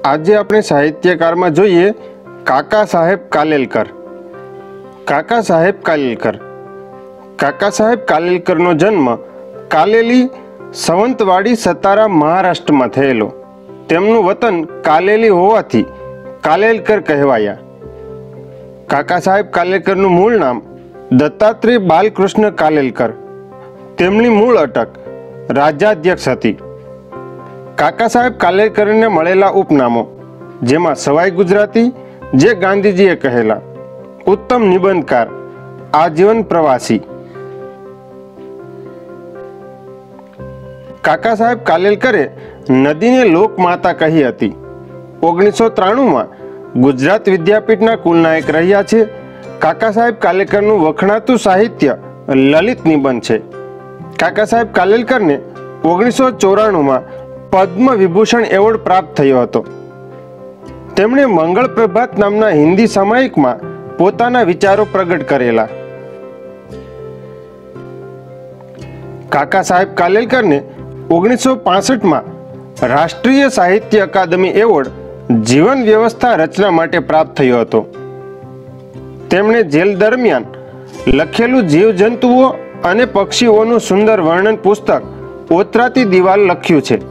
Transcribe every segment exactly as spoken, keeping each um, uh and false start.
આજે આપણે સાહિત્યકારમાં જોઈએ કાકા સાહેબ કાલેલકર। કાકા સાહેબ કાલેલકર કાકા સાહેબ કાલેલકરનો જન્મ કાલેલી સંવંતવાડી સતારા મહારાષ્ટ્રમાં થયેલો। તેમનું વતન કાલેલી હોવાથી કાલેલકર કહેવાયા। કાકા સાહેબ કાલેલકરનું મૂળ નામ દત્તાત્રેય બાલકૃષ્ણ કાલેલકર। તેમની મૂળ અટક રાજ્યાધ્યક્ષ હતી। કાકા સાહેબ કાલેલકરને મળેલા ઉપનામો, જેમાં સવાઈ ગુજરાતી જે ગાંધીજીએ કહેલા, ઉત્તમ નિબંધકાર, આજીવન પ્રવાસી। કાકા સાહેબ કાલેલકરે નદીને લોકમાતા કહી હતી। ઓગણીસો ત્રાણુંમાં ગુજરાત વિદ્યાપીઠના કુલનાયક રહ્યા છે। કાકા સાહેબ કાલેલકરનું વખણાતું સાહિત્ય લલિત નિબંધ છે। કાકા સાહેબ કાલેલકરને ઓગણીસો ચોરાણુંમાં પદ્મ વિભૂષણ એવોર્ડ પ્રાપ્ત થયો હતો। તેમણે મંગળ પ્રભાત નામના હિન્દી સામાયિકમાં પોતાના વિચારો પ્રગટ કરેલા। કાકા સાહેબ કાલેલકરને ઓગણીસો પાસઠમાં રાષ્ટ્રીય સાહિત્ય અકાદમી એવોર્ડ જીવન વ્યવસ્થા રચના માટે પ્રાપ્ત થયો હતો। તેમણે જેલ દરમિયાન લખેલું જીવજંતુઓ અને પક્ષીઓનું સુંદર વર્ણન પુસ્તક ઓતરાતી દિવાલ લખ્યું છે।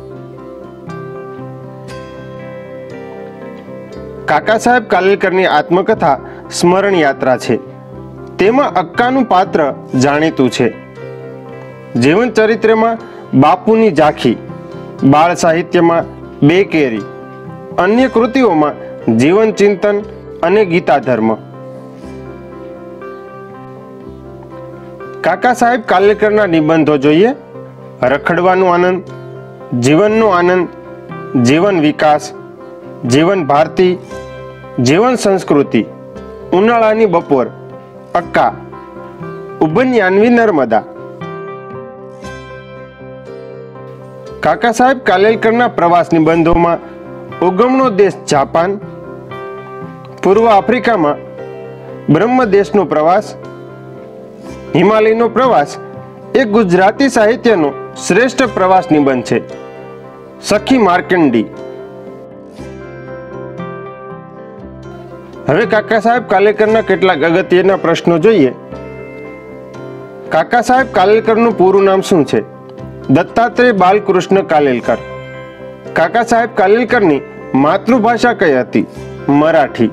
કાકા સાહેબ કાલેલકરની આત્મકથા સ્મરણ યાત્રા છે। તેમાં અક્કાનું પાત્ર જાણીતું છે। જીવન ચરિત્રમાં બાપુની ઝાંખી, બાળ સાહિત્યમાં બે કેરી, અન્ય કૃતિઓમાં જીવન ચિંતન અને ગીતા ધર્મ। કાકા સાહેબ કાલેલકરના નિબંધો જોઈએ: રખડવાનો આનંદ, જીવનનો આનંદ, જીવન વિકાસ, જીવન ભારતી, જીવન સંસ્કૃતિ, ઉનાળાની બપોર, અક્કા, ઉબન્યાન્વી નર્મદા। કાકા સાહેબ કાલેલકરના પ્રવાસ નિબંધોમાં ઉગમણો દેશ જાપાન, પૂર્વ આફ્રિકામાં બ્રહ્મદેશનો પ્રવાસ, હિમાલયનો પ્રવાસ એ ગુજરાતી સાહિત્યનો શ્રેષ્ઠ પ્રવાસ નિબંધ છે। સખી માર્કંડી। હવે કાકા સાહેબ કાલેલકરના કેટલાક અગત્યના પ્રશ્નો જોઈએ। કાકા સાહેબ કાલેલકરનું પૂરું નામ શું છે? દત્તાત્રેય બાલકૃષ્ણ કાલેલકર। કાકા સાહેબ કાલેલકરની માતૃભાષા કઈ હતી? મરાઠી।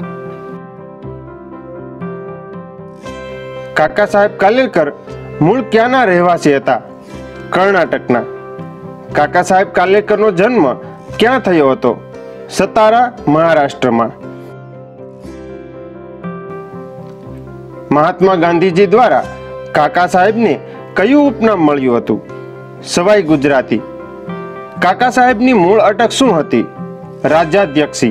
કાકા સાહેબ કાલેલકર મૂળ ક્યાંના રહેવાસી હતા? કર્ણાટકના। કાકા સાહેબ કાલેલકરનો જન્મ ક્યાં થયો હતો? સતારા, મહારાષ્ટ્રમાં। મહાત્મા ગાંધીજી દ્વારા કાકા સાહેબને કયું ઉપનામ મળ્યું હતું? સવાઈ ગુજરાતી। કાકા સાહેબની મૂળ અટક શું હતી? રાજ્યાધ્યક્ષી।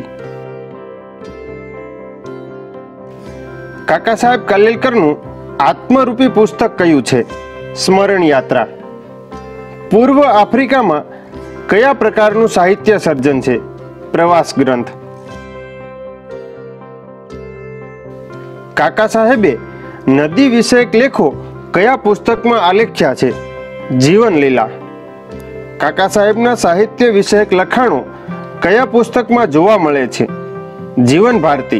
કાકા સાહેબ કાલેલકરનું આત્મરૂપી પુસ્તક કયું છે? સ્મરણ યાત્રા। પૂર્વ આફ્રિકામાં કયા પ્રકારનું સાહિત્ય સર્જન છે? પ્રવાસ ગ્રંથ। કાકા સાહેબે નદી વિષયક લેખો કયા પુસ્તકમાં આલેખ્યા છે? જીવન લીલા। કાકા સાહેબના સાહિત્ય વિષયક લખાણો કયા પુસ્તકમાં જોવા મળે છે? જીવન ભારતી।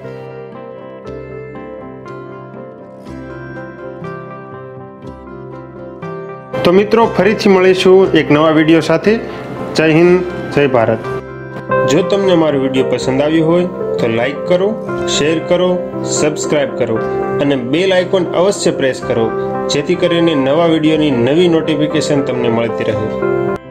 તો મિત્રો, ફરીથી મળીશું એક નવા વિડીયો સાથે। જય હિન્દ, જય ભારત। જો તમને મારો વિડીયો પસંદ આવ્યો હોય તો લાઈક કરો, શેર કરો, સબસ્ક્રાઇબ કરો અને બેલ આઇકોન અવશ્ય પ્રેસ કરો, જેથી કરીને નવા વિડીયોની નવી નોટિફિકેશન તમને મળતી રહે।